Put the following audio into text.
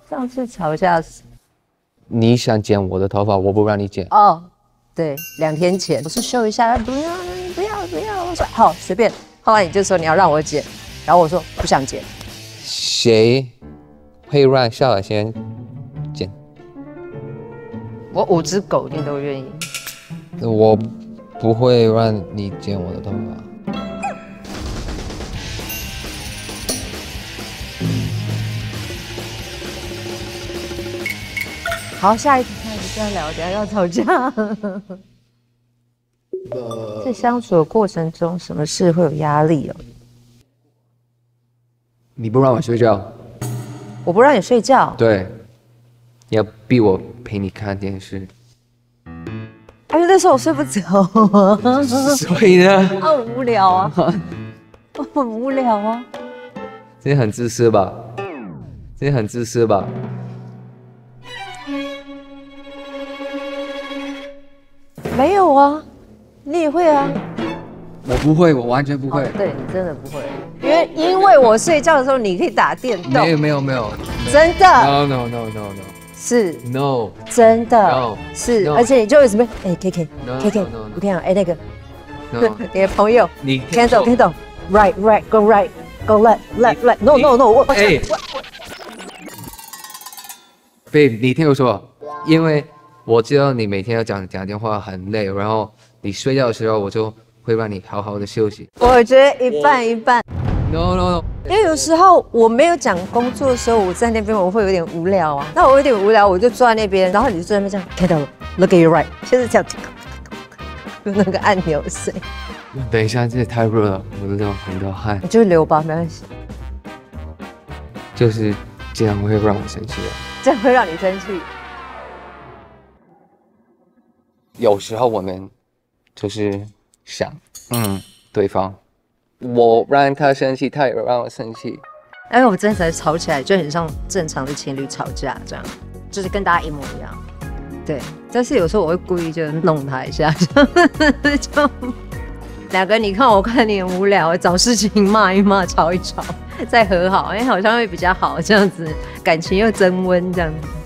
上次吵架是你想剪我的头发，我不让你剪。 哦，对，2天前我是修一下，不要，我说好随便。后来你就说你要让我剪，然后我说不想剪。 谁会让夏尔先剪？ 我5只狗一定都愿意。 我不会让你剪我的头发。 好，下一题不要聊，等下要吵架。在相处的过程中，什么事会有压力哦？ 你不让我睡觉， 我不让你睡觉， 对，你要逼我陪你看电视， 因为那时候我睡不着， 所以呢， 很无聊啊，很无聊啊。 这很自私吧？这很自私吧？ 没有啊，你也会啊。 我不会，我完全不会。 哦对你真的不会，因为我睡觉的时候你可以打电动。 没有， 真的。 No， 是 No， 真的 No， 是 No， 而且你就会什么？哎 ，KK， No， KK， No， No， 我跟你讲，哎，那个 No， 你的朋友你 Candle right go left no 我哎，Babe， 你听我说，因为我知道你每天要讲电话很累，然后你睡觉的时候我就会让你好好的休息。 我觉得一半一半。 No， 因为有时候我没有讲工作的时候，我在那边我会有点无聊啊。那我有点无聊，我就坐在那边，然后你就在那边这样看到了 ，Look at your right， 就是这样，有那个按钮声。 等一下，这也太热了，我都很多汗。 你就留吧，没关系。 就是这样会让我生气的。 这样会让你生气。 有时候我们就是想，对方，我让他生气，他也让我生气。 因为我真的吵起来就很像正常的情侣吵架这样，就是跟大家一模一样。对，但是有时候我会故意就弄他一下，就两个你看我看你很无聊，找事情骂一骂，吵一吵，再和好，因为好像会比较好，这样子感情又增温这样子。